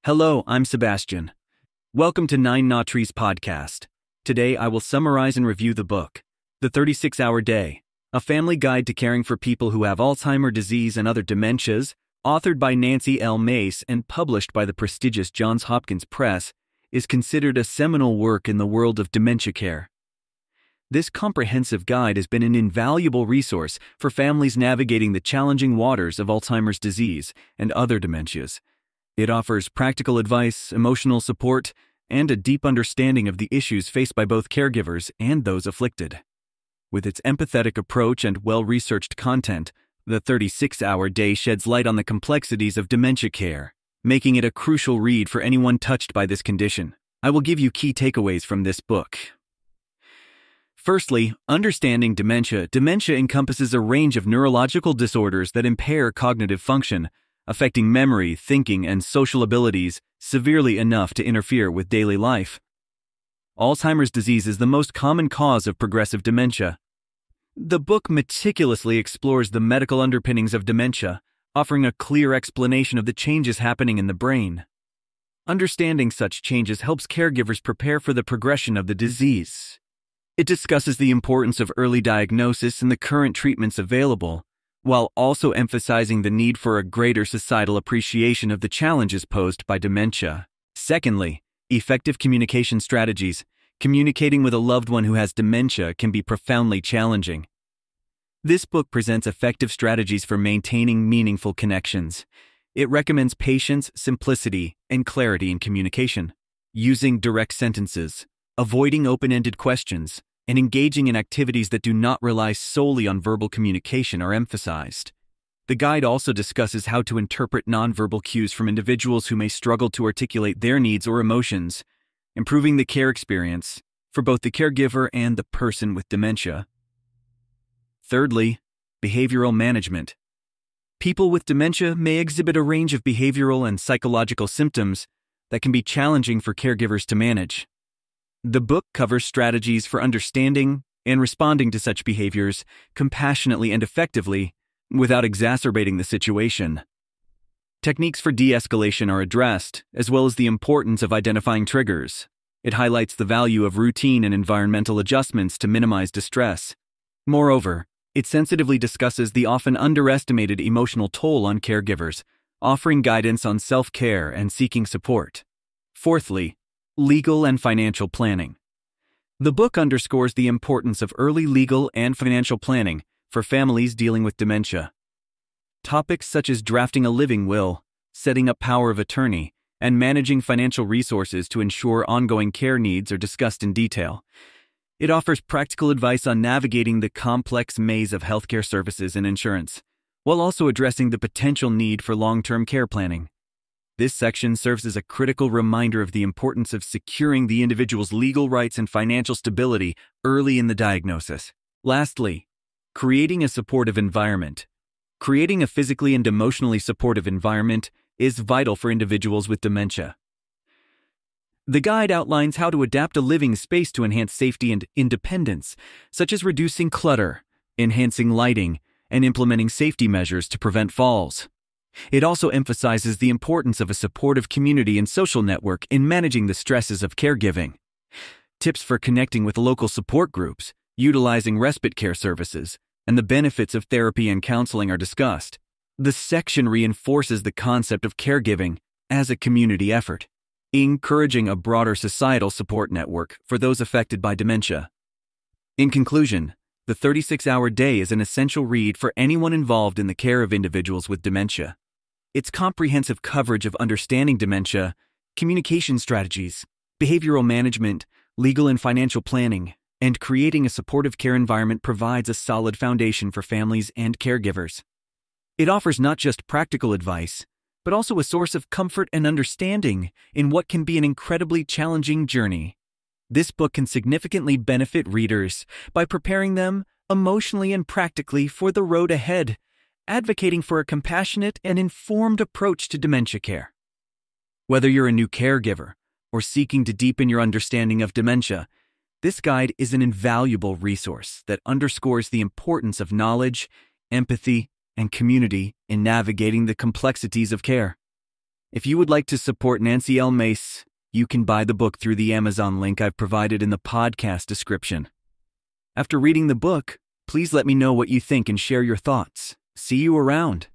Hello, I'm Sebastian. Welcome to Nine Nautries podcast. Today I will summarize and review the book, The 36-Hour Day, A Family Guide to Caring for People Who Have Alzheimer Disease and Other Dementias, authored by Nancy L. Mace and published by the prestigious Johns Hopkins Press, is considered a seminal work in the world of dementia care. This comprehensive guide has been an invaluable resource for families navigating the challenging waters of Alzheimer's disease and other dementias. It offers practical advice, emotional support, and a deep understanding of the issues faced by both caregivers and those afflicted. With its empathetic approach and well-researched content, the 36-Hour Day sheds light on the complexities of dementia care, making it a crucial read for anyone touched by this condition. I will give you key takeaways from this book. Firstly, understanding dementia. Dementia encompasses a range of neurological disorders that impair cognitive function, affecting memory, thinking, and social abilities severely enough to interfere with daily life. Alzheimer's disease is the most common cause of progressive dementia. The book meticulously explores the medical underpinnings of dementia, offering a clear explanation of the changes happening in the brain. Understanding such changes helps caregivers prepare for the progression of the disease. It discusses the importance of early diagnosis and the current treatments available, while also emphasizing the need for a greater societal appreciation of the challenges posed by dementia. Secondly, effective communication strategies. Communicating with a loved one who has dementia can be profoundly challenging. This book presents effective strategies for maintaining meaningful connections. It recommends patience, simplicity, and clarity in communication. Using direct sentences, avoiding open-ended questions, and engaging in activities that do not rely solely on verbal communication are emphasized. The guide also discusses how to interpret nonverbal cues from individuals who may struggle to articulate their needs or emotions, improving the care experience for both the caregiver and the person with dementia. Thirdly, behavioral management. People with dementia may exhibit a range of behavioral and psychological symptoms that can be challenging for caregivers to manage. The book covers strategies for understanding and responding to such behaviors compassionately and effectively without exacerbating the situation. Techniques for de-escalation are addressed, as well as the importance of identifying triggers. It highlights the value of routine and environmental adjustments to minimize distress. Moreover, it sensitively discusses the often underestimated emotional toll on caregivers, offering guidance on self-care and seeking support. Fourthly, legal and financial planning. The book underscores the importance of early legal and financial planning for families dealing with dementia. Topics such as drafting a living will, setting up power of attorney, and managing financial resources to ensure ongoing care needs are discussed in detail. It offers practical advice on navigating the complex maze of healthcare services and insurance, while also addressing the potential need for long-term care planning. This section serves as a critical reminder of the importance of securing the individual's legal rights and financial stability early in the diagnosis. Lastly, creating a supportive environment. Creating a physically and emotionally supportive environment is vital for individuals with dementia. The guide outlines how to adapt a living space to enhance safety and independence, such as reducing clutter, enhancing lighting, and implementing safety measures to prevent falls. It also emphasizes the importance of a supportive community and social network in managing the stresses of caregiving. Tips for connecting with local support groups, utilizing respite care services, and the benefits of therapy and counseling are discussed. The section reinforces the concept of caregiving as a community effort, encouraging a broader societal support network for those affected by dementia. In conclusion, the 36-Hour Day is an essential read for anyone involved in the care of individuals with dementia. Its comprehensive coverage of understanding dementia, communication strategies, behavioral management, legal and financial planning, and creating a supportive care environment provides a solid foundation for families and caregivers. It offers not just practical advice, but also a source of comfort and understanding in what can be an incredibly challenging journey. This book can significantly benefit readers by preparing them emotionally and practically for the road ahead, advocating for a compassionate and informed approach to dementia care. Whether you're a new caregiver or seeking to deepen your understanding of dementia, this guide is an invaluable resource that underscores the importance of knowledge, empathy, and community in navigating the complexities of care. If you would like to support Nancy L. Mace, you can buy the book through the Amazon link I've provided in the podcast description. After reading the book, please let me know what you think and share your thoughts. See you around.